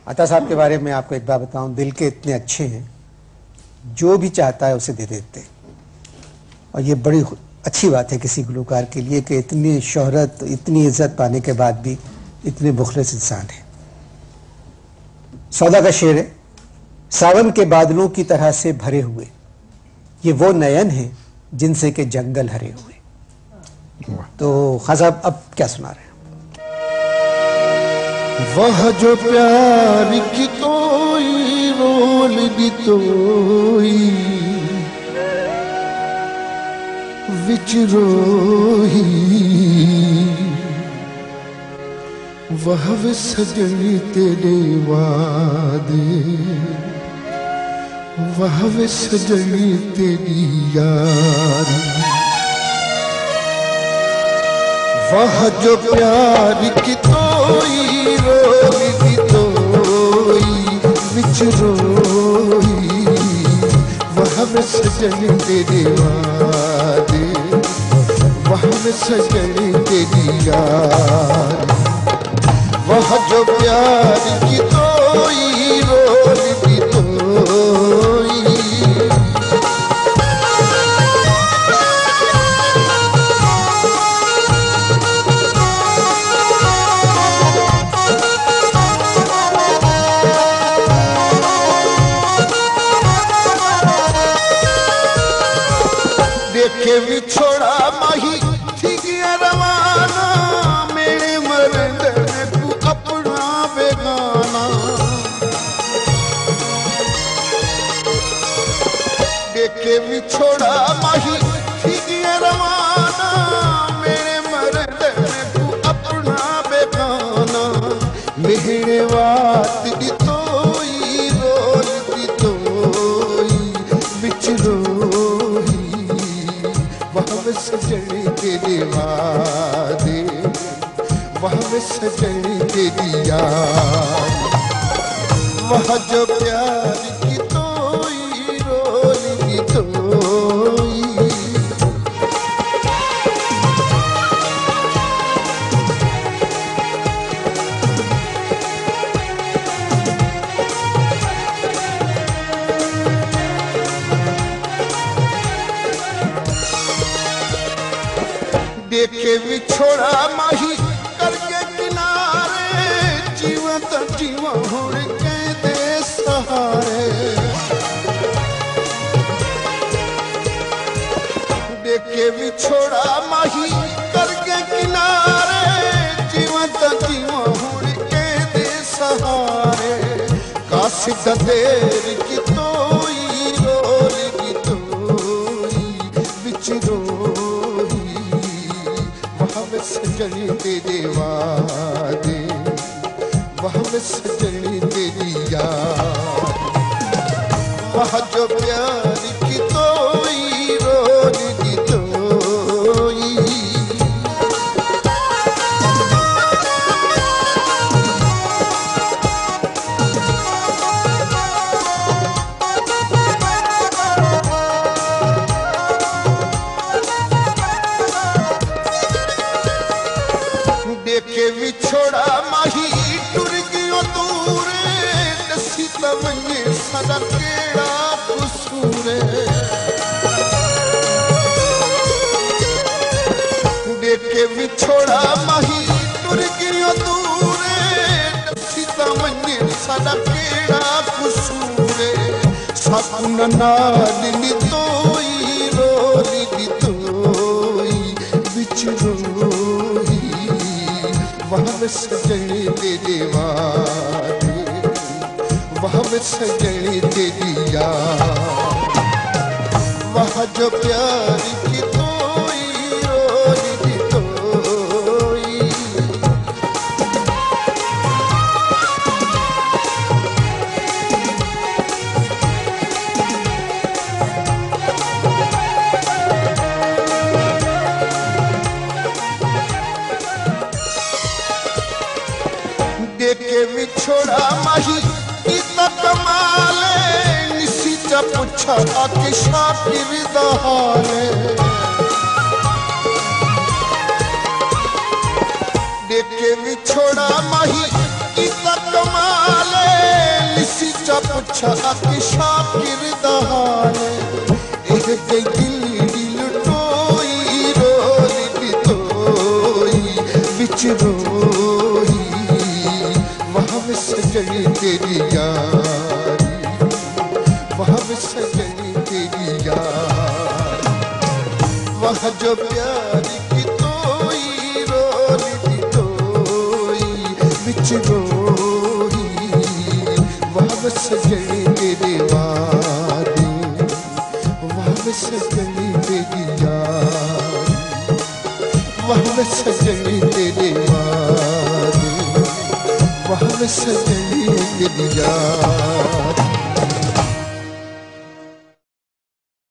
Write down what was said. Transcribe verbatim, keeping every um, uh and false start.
अता साहब के बारे में आपको एक बात बताऊं, दिल के इतने अच्छे हैं, जो भी चाहता है उसे दे देते। और ये बड़ी अच्छी बात है किसी गुलकार के लिए कि इतनी शोहरत, इतनी इज्जत पाने के बाद भी इतने मुखलिस इंसान है। सौदा का शेर है, सावन के बादलों की तरह से भरे हुए ये वो नयन है जिनसे के जंगल हरे हुए। तो खान साहब अब क्या सुना रहे हैं? वह जो प्यार की कोई रोल भी तोई विच रोही, वह वे सजनी तेरे वादे, वह वे सजनी तेरी यारी। वह जो प्यार की तोई रोल भी तोई विच रोई, वह वे सजनी तेरे वादे, वह वे सजनी तेरी यारी। वह जो प्यार की तोई रोल भी तोई, देखे भी छोड़ा माही थी गया रवाना, मेरे मरने को अपना बेगाना। देखे भी छोड़ा माही थी गया रवाना, मेरे मरने को अपना बेगाना। मेरे बात दी तोई रोल दी तोई बिच रोही, वह वे सजनी तेरे वादे, वह वे सजनी तेरी यार। वह जो प्यार की तोई रोल की तोई, देखे भी छोड़ा माही करके किनारे, जीवन तो जीवा हुण के दे सहारे। देखे भी छोड़ा माही करके किनारे, जीवन तो जीवा हुण के दे सहारे। काश देर की तोई रोल की तोई बिच रोही, वह वे सजनी तेरे वादे, वह वे सजनी तेरी यार। वह जो प्यार की तोई रोल की तोई, देखे भी छोड़ा माही टुर गयो दूरे, दसी तवंजे सदा केड़ा कसूरे। देखे भी छोड़ा माही टुर गयो दूरे, दसी तवंजे सदा केड़ा कसूरे। सपन नाल नी तोई रोल दी तोई बिच रोही, वह वे सजनी तेरे वादे, वह वे सजनी तेरी यार। वह जो प्यार की तोई रोल की तोई, देखे भी छोड़ा माही इतना कमाले, निसी चा पूछा आके शाकिर दा हाले। देखे भी छोड़ा माही इतना कमाले, अच्छा आके शाकिर दहाने एह गई दिल दिल टोई रोली तोई बिच रोई वहाँ में सजनी तेरी यारी वहाँ में सजनी तेरी यारी वहाँ जो प्यार की तोई रोली तोई बिच रोई वहाँ में सजनी तेरे वारी वहाँ में सजनी तेरी यारी वहाँ में सजनी तेरे वारी वहाँ में सजनी तेरी यारी